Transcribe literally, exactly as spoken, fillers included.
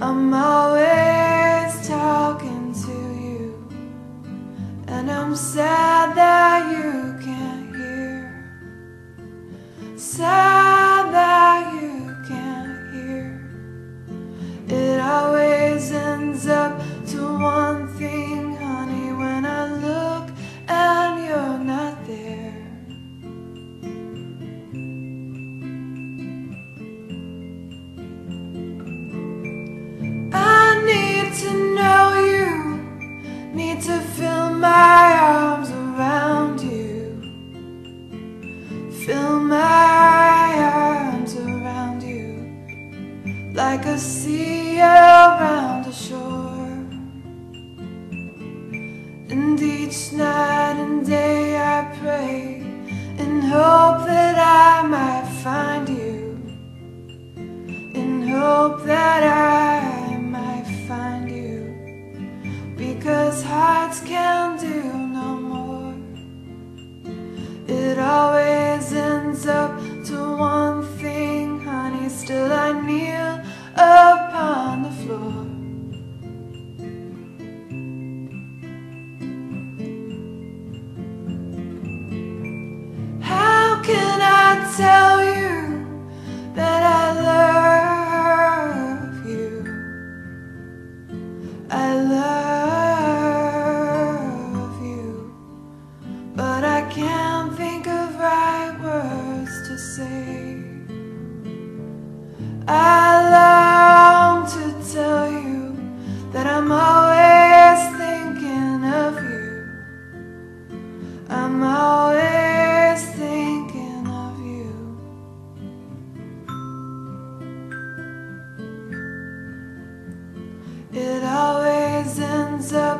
I'm always talking to you, and I'm sad that you can't hear. Sad that you can't hear. It always ends up to one thing, honey, when I look and you're not there. To know you, need to feel my arms around you, feel my arms around you, like a sea around a shore. And each night and day I pray and hope that I might find you, and hope that I find you, because hearts can do no more. It always ends up to one thing, honey, still I kneel upon the floor. How can I tell you that I love I love you, but I can't think of right words to say. I long to tell you that I'm always thinking of you. I'm always thinking of you. It always ends up